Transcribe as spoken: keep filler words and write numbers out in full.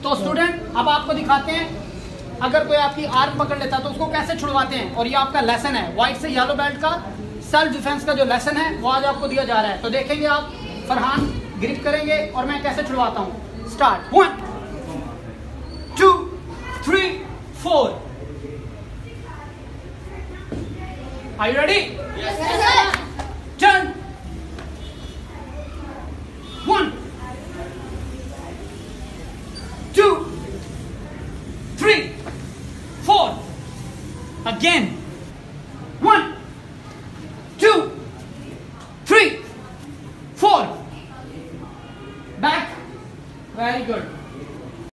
तो स्टूडेंट अब आपको दिखाते हैं अगर कोई आपकी आर्म पकड़ लेता तो उसको कैसे छुड़वाते हैं। और ये आपका लेसन है व्हाइट से येलो बेल्ट का सेल्फ डिफेंस का जो लेसन है वो आज आपको दिया जा रहा है। तो देखेंगे आप, फरहान ग्रिप करेंगे और मैं कैसे छुड़वाता हूँ। Start. One two three four. Are you ready? Turn. One two three, four. Again.